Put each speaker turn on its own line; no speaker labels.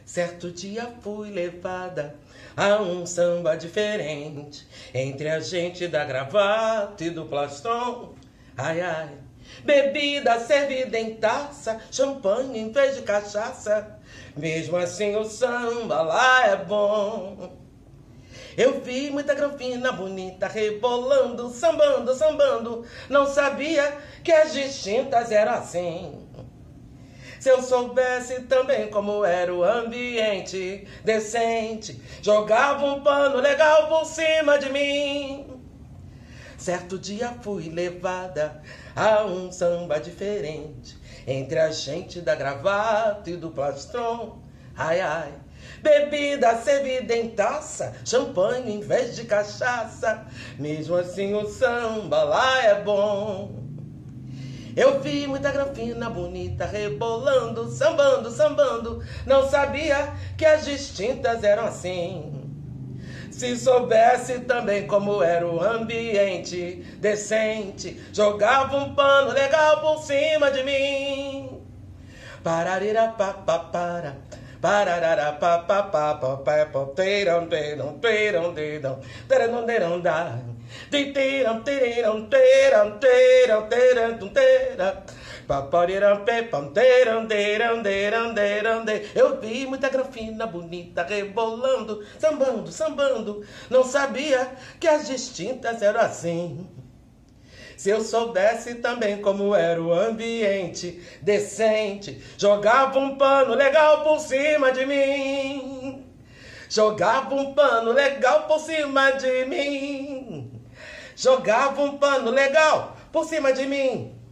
Certo dia fui levada a um samba diferente, entre a gente da gravata e do plastron. Ai, ai, bebida servida em taça, champanhe em vez de cachaça. Mesmo assim o samba lá é bom. Eu vi muita granfina bonita rebolando, sambando, sambando. Não sabia que as distintas eram assim. Se eu soubesse também como era o ambiente decente, jogava um pano legal por cima de mim. Certo dia fui levada a um samba diferente, entre a gente da gravata e do plastron. Ai, ai, bebida servida em taça, champanhe em vez de cachaça. Mesmo assim o samba lá é bom. Eu vi muita granfina bonita rebolando, sambando, sambando. Não sabia que as distintas eram assim. Se soubesse também como era o ambiente decente, jogava um pano legal por cima de mim. Pararira pa pa para, pararara pa pa pa pa pa pa teirão teirão teirão teirão teirão teirão da teirão teirão teirão teirão teirão teirão papariram pe pam teirão teirão teirão teirão. Eu vi muita granfina bonita rebolando, sambando, sambando. Não sabia que as distintas eram assim. Se eu soubesse também como era o ambiente decente, jogava um pano legal por cima de mim. Jogava um pano legal por cima de mim. Jogava um pano legal por cima de mim.